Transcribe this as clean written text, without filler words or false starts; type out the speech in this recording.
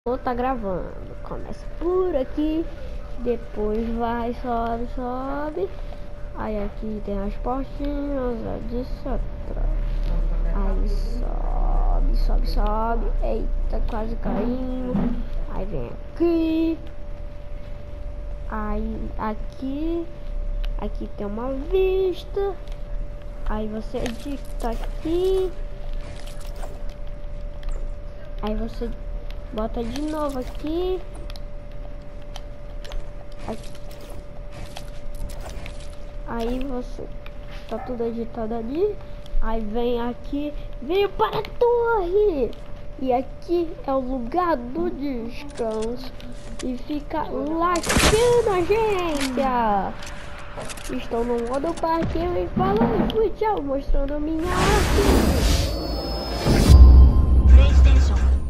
Tá gravando. Começa por aqui, depois vai, sobe. Aí aqui tem as portinhas, etc. Aí sobe. Eita, quase caindo. Aí vem aqui. Aí aqui tem uma vista. Aí você dicta aqui. Aí você bota de novo aqui. Aí você tá tudo editado ali. Aí vem aqui, veio para a torre. E aqui é o lugar do descanso. E fica lascando a agência. Estou no modo parqueio e falando fui tchau, mostrando minha arte. PlayStation.